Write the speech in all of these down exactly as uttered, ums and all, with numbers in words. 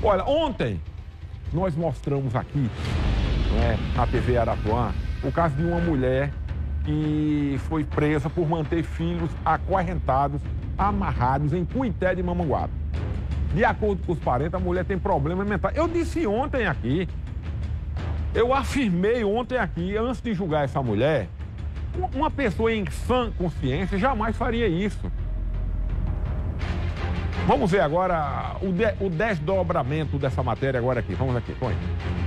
Olha, ontem nós mostramos aqui, né, na T V Arapuã, o caso de uma mulher que foi presa por manter filhos acorrentados, amarrados em Cuité de Mamanguape. De acordo com os parentes, a mulher tem problema mental. Eu disse ontem aqui, eu afirmei ontem aqui, antes de julgar essa mulher, uma pessoa em sã consciência jamais faria isso. Vamos ver agora o, de, o desdobramento dessa matéria agora aqui. Vamos aqui, põe.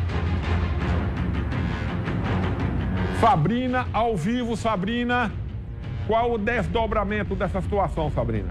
Sabrina, ao vivo, Sabrina. Qual o desdobramento dessa situação, Sabrina?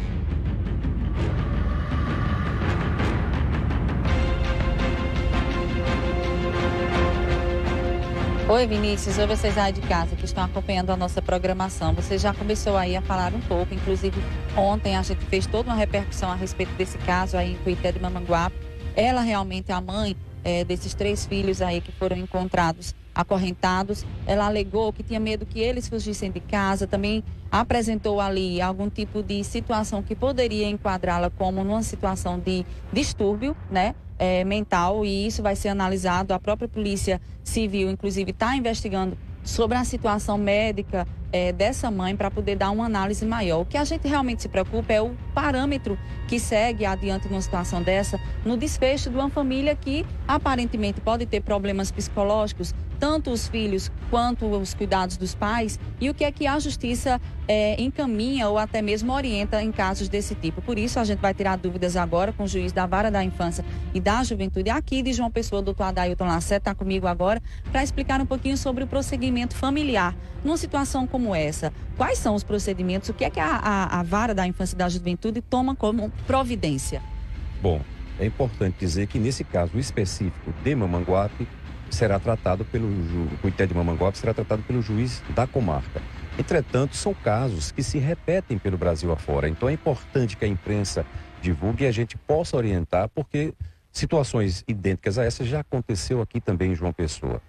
Oi, Vinícius. Oi, vocês aí de casa que estão acompanhando a nossa programação. Você já começou aí a falar um pouco, inclusive ontem a gente fez toda uma repercussão a respeito desse caso aí em Cuité de Mamanguape. Ela realmente é a mãe é, desses três filhos aí que foram encontrados acorrentados. Ela alegou que tinha medo que eles fugissem de casa, também apresentou ali algum tipo de situação que poderia enquadrá-la como numa situação de distúrbio, né? É, mental, e isso vai ser analisado. A própria Polícia Civil, inclusive, está investigando sobre a situação médica é, dessa mãe para poder dar uma análise maior. O que a gente realmente se preocupa é o parâmetro que segue adiante numa situação dessa, no desfecho de uma família que aparentemente pode ter problemas psicológicos, tanto os filhos quanto os cuidados dos pais, e o que é que a justiça é, encaminha ou até mesmo orienta em casos desse tipo. Por isso, a gente vai tirar dúvidas agora com o juiz da Vara da Infância e da Juventude aqui de João Pessoa, o doutor Adailton Lacerda, está comigo agora, para explicar um pouquinho sobre o procedimento familiar numa situação como essa. Quais são os procedimentos, o que é que a, a, a Vara da Infância e da Juventude toma como providência? Bom, é importante dizer que nesse caso específico de Mamanguape, será tratado pelo ju... Cuité de Mamanguape será tratado pelo juiz da comarca. Entretanto, são casos que se repetem pelo Brasil afora. Então é importante que a imprensa divulgue e a gente possa orientar, porque situações idênticas a essa já aconteceu aqui também em João Pessoa.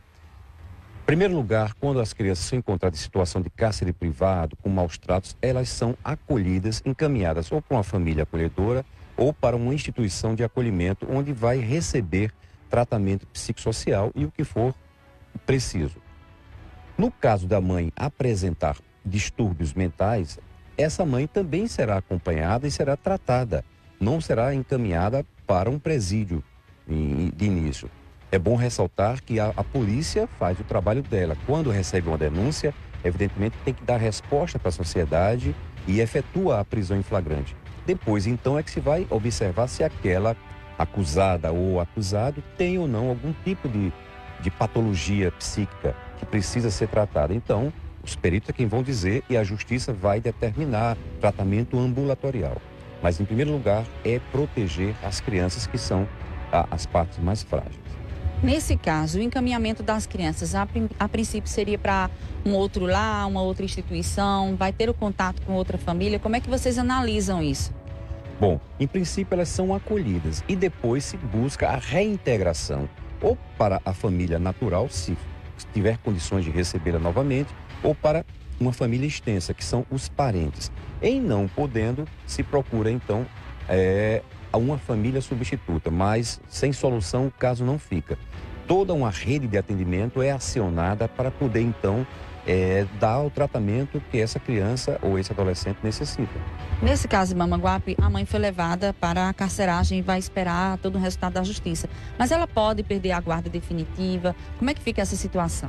Em primeiro lugar, quando as crianças são encontradas em situação de cárcere privado, com maus tratos, elas são acolhidas, encaminhadas ou para uma família acolhedora ou para uma instituição de acolhimento, onde vai receber tratamento psicossocial e o que for preciso. No caso da mãe apresentar distúrbios mentais, essa mãe também será acompanhada e será tratada, não será encaminhada para um presídio de início. É bom ressaltar que a, a polícia faz o trabalho dela. Quando recebe uma denúncia, evidentemente tem que dar resposta para a sociedade e efetua a prisão em flagrante. Depois, então, é que se vai observar se aquela acusada ou acusado tem ou não algum tipo de, de patologia psíquica que precisa ser tratada. Então, os peritos é quem vão dizer e a justiça vai determinar tratamento ambulatorial. Mas, em primeiro lugar, é proteger as crianças que são a, as partes mais frágeis. Nesse caso, o encaminhamento das crianças, a, a princípio, seria para um outro lar, uma outra instituição, vai ter o contato com outra família? Como é que vocês analisam isso? Bom, em princípio elas são acolhidas e depois se busca a reintegração ou para a família natural, se tiver condições de recebê-la novamente, ou para uma família extensa, que são os parentes. Em não podendo, se procura então é, uma família substituta, mas sem solução o caso não fica. Toda uma rede de atendimento é acionada para poder então É, dar o tratamento que essa criança ou esse adolescente necessita. Nesse caso de Mamanguape, a mãe foi levada para a carceragem e vai esperar todo o resultado da justiça. Mas ela pode perder a guarda definitiva? Como é que fica essa situação?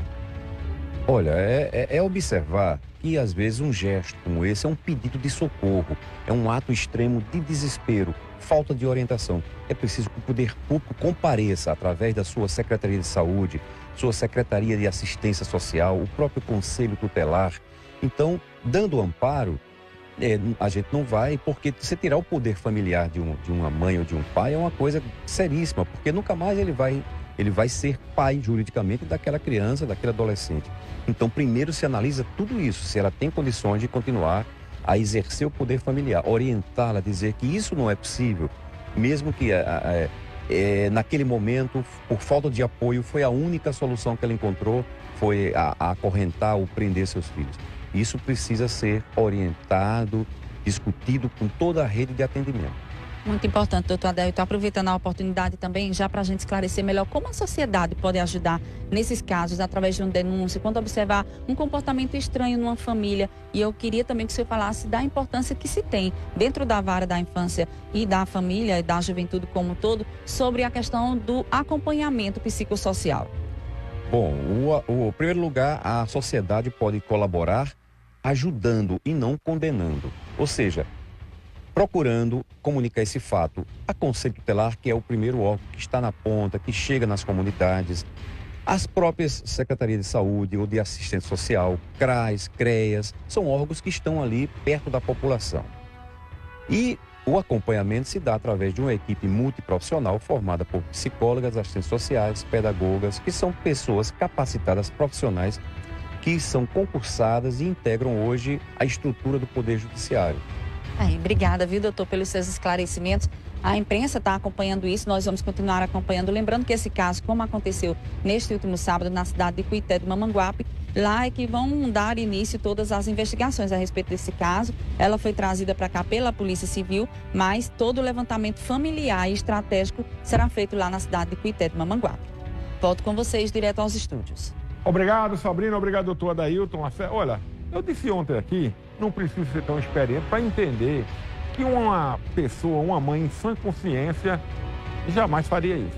Olha, é, é, é observar que às vezes um gesto como esse é um pedido de socorro, é um ato extremo de desespero, falta de orientação. É preciso que o poder público compareça através da sua Secretaria de Saúde, sua Secretaria de Assistência Social, o próprio Conselho Tutelar. Então, dando amparo, é, a gente não vai, porque você tirar o poder familiar de, um, de uma mãe ou de um pai é uma coisa seríssima, porque nunca mais ele vai, ele vai ser pai juridicamente daquela criança, daquele adolescente. Então, primeiro se analisa tudo isso, se ela tem condições de continuar a exercer o poder familiar, orientá-la, dizer que isso não é possível, mesmo que a, a, a, É, naquele momento, por falta de apoio, foi a única solução que ela encontrou, foi a, a acorrentar ou prender seus filhos. Isso precisa ser orientado, discutido com toda a rede de atendimento. Muito importante, doutor Adélio. Estou aproveitando a oportunidade também já para a gente esclarecer melhor como a sociedade pode ajudar nesses casos, através de um denúncio, quando observar um comportamento estranho numa família. E eu queria também que o senhor falasse da importância que se tem dentro da vara da infância e da família e da juventude como um todo, sobre a questão do acompanhamento psicossocial. Bom, o, o primeiro lugar, a sociedade pode colaborar ajudando e não condenando. Ou seja, procurando comunicar esse fato a Conselho Tutelar, que é o primeiro órgão que está na ponta, que chega nas comunidades, as próprias Secretarias de Saúde ou de Assistência Social, CRAS, CREAS, são órgãos que estão ali perto da população. E o acompanhamento se dá através de uma equipe multiprofissional formada por psicólogas, assistentes sociais, pedagogas, que são pessoas capacitadas, profissionais, que são concursadas e integram hoje a estrutura do Poder Judiciário. Aí, obrigada, viu, doutor, pelos seus esclarecimentos. A imprensa está acompanhando isso, nós vamos continuar acompanhando. Lembrando que esse caso, como aconteceu neste último sábado na cidade de Cuité de Mamanguape, lá é que vão dar início todas as investigações a respeito desse caso. Ela foi trazida para cá pela Polícia Civil, mas todo o levantamento familiar e estratégico será feito lá na cidade de Cuité de Mamanguape. Volto com vocês direto aos estúdios. Obrigado, Sabrina. Obrigado, doutor Adailton. Olha, eu disse ontem aqui, não preciso ser tão experiente para entender que uma pessoa, uma mãe em sã consciência, jamais faria isso.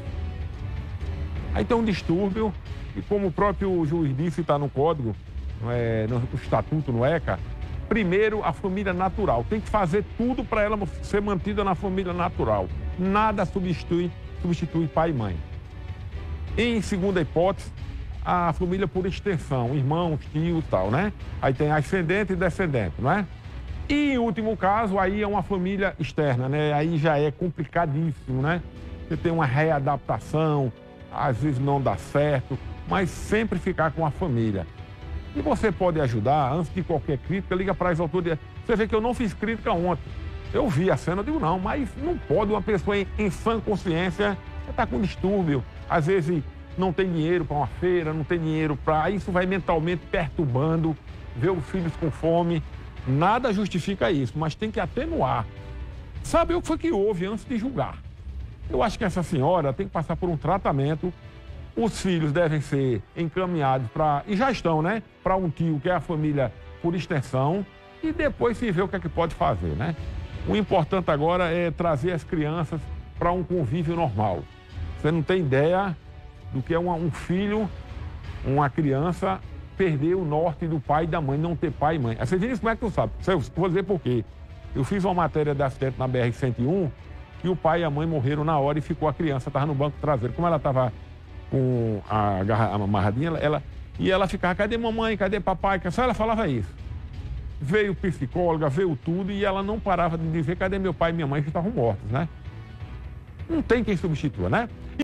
Aí tem um distúrbio, e como o próprio juiz disse, está no código, é, no estatuto, no ECA, primeiro a família natural. Tem que fazer tudo para ela ser mantida na família natural. Nada substitui, substitui pai e mãe. Em segunda hipótese, a família por extensão, irmãos, tios e tal, né? Aí tem ascendente e descendente, não é? E em último caso, aí é uma família externa, né? Aí já é complicadíssimo, né? Você tem uma readaptação, às vezes não dá certo, mas sempre ficar com a família. E você pode ajudar, antes de qualquer crítica, liga para as autoridades. Você vê que eu não fiz crítica ontem. Eu vi a cena, eu digo, não, mas não pode uma pessoa em, em sã consciência estar com distúrbio, às vezes não tem dinheiro para uma feira, não tem dinheiro para... Isso vai mentalmente perturbando, ver os filhos com fome. Nada justifica isso, mas tem que atenuar. Saber o que foi que houve antes de julgar. Eu acho que essa senhora tem que passar por um tratamento. Os filhos devem ser encaminhados para... E já estão, né? Para um tio, que é a família por extensão. E depois se vê o que é que pode fazer, né? O importante agora é trazer as crianças para um convívio normal. Você não tem ideia do que é uma, um filho, uma criança, perder o norte do pai e da mãe, não ter pai e mãe. Você diz como é que tu sabe? Eu vou dizer por quê. Eu fiz uma matéria de acidente na B R cento e um e o pai e a mãe morreram na hora e ficou a criança, estava no banco traseiro. Como ela estava com a garra amarradinha, ela, e ela ficava, cadê mamãe, cadê papai? Só ela falava isso. Veio psicóloga, veio tudo e ela não parava de dizer, cadê meu pai e minha mãe que estavam mortos, né? Não tem quem substitua, né?